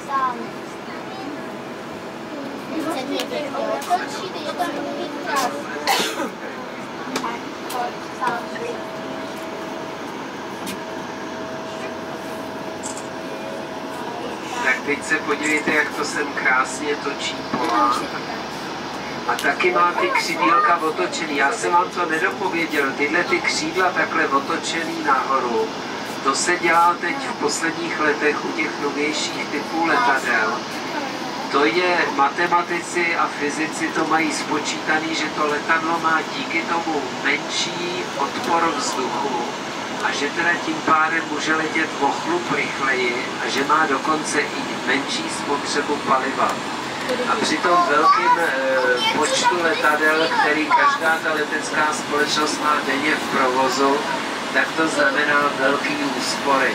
Tak teď se podívejte, jak to sem krásně točí polán. A taky má ty křidílka otočený. Já jsem vám to nedopověděl. Tyhle ty křídla takhle otočený nahoru. To se dělá teď v posledních letech u těch novějších typů letadel. To je, matematici a fyzici to mají spočítaný, že to letadlo má díky tomu menší odpor vzduchu a že teda tím pádem může letět o chlup rychleji a že má dokonce i menší spotřebu paliva. A při tom velkém počtu letadel, který každá ta letecká společnost má denně v provozu, tak to znamená velký úspory.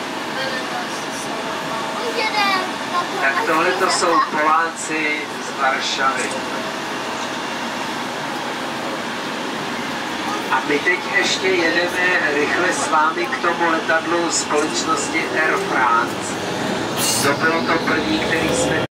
Tak tohle to jsou Poláci z Varšavy. A my teď ještě jedeme rychle s vámi k tomu letadlu společnosti Air France. To bylo to první, který jsme